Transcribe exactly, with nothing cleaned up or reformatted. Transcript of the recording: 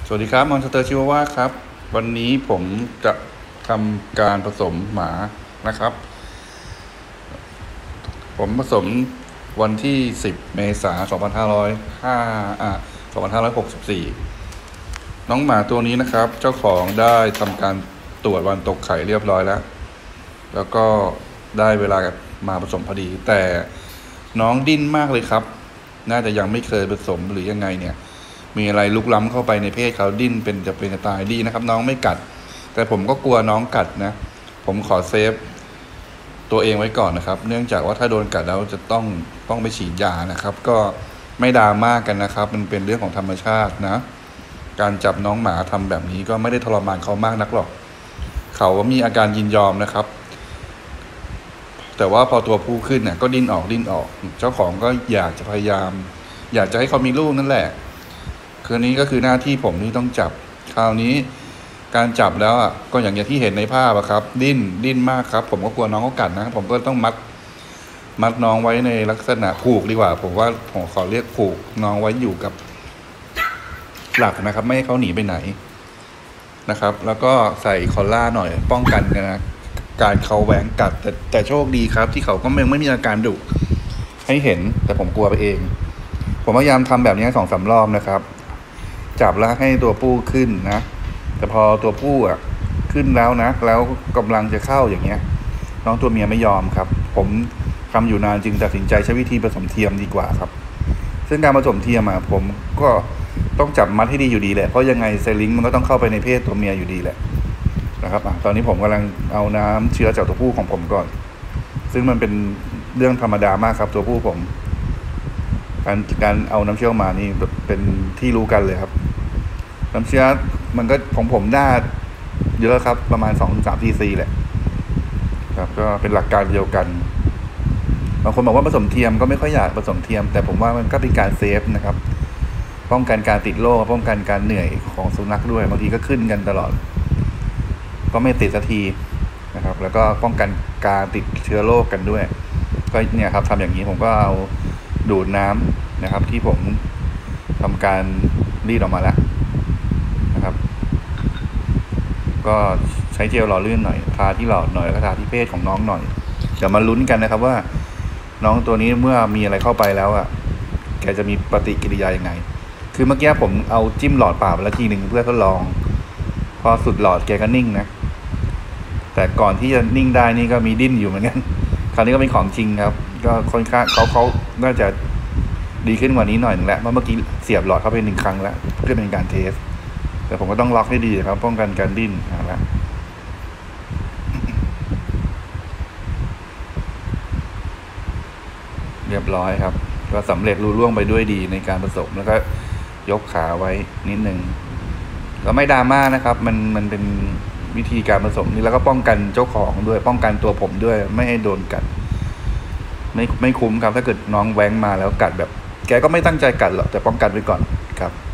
สวัสดีครับมอนสเตอร์ชิวาว่าครับวันนี้ผมจะทำการผสมหมานะครับผมผสมวันที่สิบเมษายนสองพันห้าร้อยห้าอ่าสองพันห้าร้อยหกสิบสี่น้องหมาตัวนี้นะครับเจ้าของได้ทำการตรวจวันตกไข่เรียบร้อยแล้วแล้วก็ได้เวลามาผสมพอดีแต่น้องดิ้นมากเลยครับน่าจะยังไม่เคยผสมหรือยังไงเนี่ยมีอะไรลุกล้ำเข้าไปในเพศเขาดิ้นเป็นจะเป็นจะตายดีนะครับน้องไม่กัดแต่ผมก็กลัวน้องกัดนะผมขอเซฟตัวเองไว้ก่อนนะครับเนื่องจากว่าถ้าโดนกัดแล้วจะต้องต้องไปฉีดยานะครับก็ไม่ดราม่ากันนะครับมันเป็นเรื่องของธรรมชาตินะการจับน้องหมาทำแบบนี้ก็ไม่ได้ทรมานเขามากนักหรอกเขามีอาการยินยอมนะครับแต่ว่าพอตัวผู้ขึ้นเนี่ยก็ดิ้นออกดิ้นออกเจ้าของก็อยากจะพยายามอยากจะให้เขามีลูกนั่นแหละคืนนี้ก็คือหน้าที่ผมที่ต้องจับคราวนี้การจับแล้วอ่ะก็อย่างที่เห็นในภาพอะครับดิ้นดิ้นมากครับผมก็กลัวน้องเขากัดนะผมก็ต้องมัดมัดน้องไว้ในลักษณะผูกดีกว่าผมว่าผมขอเรียกผูกน้องไว้อยู่กับหลักนะครับไม่ให้เขาหนีไปไหนนะครับแล้วก็ใส่คอลล่าหน่อยป้องกันนะการเขาแหวงกัดแต่แต่โชคดีครับที่เขาก็ไม่ไม่มีอาการดุให้เห็นแต่ผมกลัวไปเองผมพยายามทำแบบนี้สองสามรอบนะครับจับแล้วให้ตัวผู้ขึ้นนะแต่พอตัวผู้อ่ะขึ้นแล้วนะแล้วกำลังจะเข้าอย่างเงี้ยน้องตัวเมียไม่ยอมครับผมทำอยู่นานจึงตัดสินใจใช้วิธีผสมเทียมดีกว่าครับซึ่งการผสมเทียมอ่ะผมก็ต้องจับมัดให้ดีอยู่ดีแหละเพราะยังไงเซลลิงมันก็ต้องเข้าไปในเพศตัวเมียอยู่ดีแหละนะครับอ่ะตอนนี้ผมกำลังเอาน้ำเชื้อจากตัวผู้ของผมก่อนซึ่งมันเป็นเรื่องธรรมดามากครับตัวผู้ผมการการเอาน้ำเชื้อมานี่เป็นที่รู้กันเลยครับน้ำเชื้อมันก็ของผมได้เยอะครับประมาณ สองถึงสาม ซีซีแหละครับก็เป็นหลักการเดียวกันบางคนบอกว่าผสมเทียมก็ไม่ค่อยอยากผสมเทียมแต่ผมว่ามันก็เป็นการเซฟนะครับป้องกันการติดโรคป้องกันการเหนื่อยของสุนัขด้วยบางทีก็ขึ้นกันตลอดก็ไม่ติดสักทีนะครับแล้วก็ป้องกันการติดเชื้อโรคกันด้วยก็เนี่ยครับทำอย่างนี้ผมก็เอาดูดน้ำนะครับที่ผมทำการรีดออกมาแล้วนะครับก็ใช้เจลหล่อลื่นหน่อยทาที่หลอดหน่อยแล้วก็ทาที่เพศของน้องหน่อยเดี๋ยวมาลุ้นกันนะครับว่าน้องตัวนี้เมื่อมีอะไรเข้าไปแล้วอ่ะแกจะมีปฏิกิริยายังไงคือเมื่อกี้ผมเอาจิ้มหลอดเปล่าไปแล้วทีหนึ่งเพื่อทดลองพอสุดหลอดแกก็นิ่งนะแต่ก่อนที่จะนิ่งได้นี่ก็มีดิ้นอยู่เหมือนกันคราวนี้ก็เป็นของจริงครับก็ค่อนข้างเขาเขาน่าจะดีขึ้นกว่านี้หน่อยนึงแล้วเมื่อกี้เสียบหลอดเข้าไปหนึ่งครั้งแล้วเพื่อเป็นการเทสแต่ผมก็ต้องล็อกให้ดีครับป้องกันการดิ้นนะเรียบร้อยครับก็สำเร็จรุ่ล่วงไปด้วยดีในการผสมแล้วก็ยกขาไว้นิดนึงก็ไม่ดราม่านะครับมันมันเป็นวิธีการผสมนี่แล้วก็ป้องกันเจ้าของด้วยป้องกันตัวผมด้วยไม่ให้โดนกัดไม่ไม่คุ้มครับถ้าเกิดน้องแว้งมาแล้วกัดแบบแกก็ไม่ตั้งใจกัดหรอกแต่ป้องกันไว้ก่อนครับ